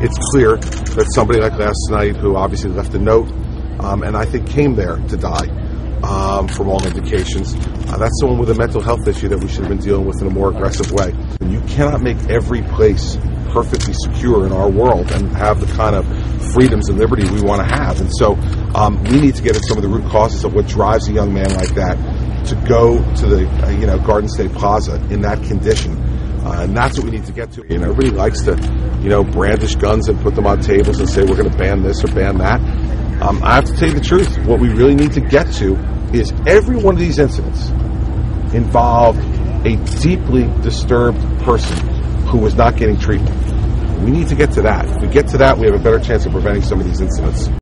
it's clear that somebody like last night, who obviously left a note, and I think came there to die, from all indications, that's someone with a mental health issue that we should have been dealing with in a more aggressive way. And you cannot make every place perfectly secure in our world and have the kind of freedoms and liberty we want to have. And so we need to get at some of the root causes of what drives a young man like that to go to the Garden State Plaza in that condition. And that's what we need to get to. Everybody likes to, brandish guns and put them on tables and say we're going to ban this or ban that. I have to tell you the truth. What we really need to get to is every one of these incidents involved a deeply disturbed person who was not getting treatment. We need to get to that. If we get to that, we have a better chance of preventing some of these incidents.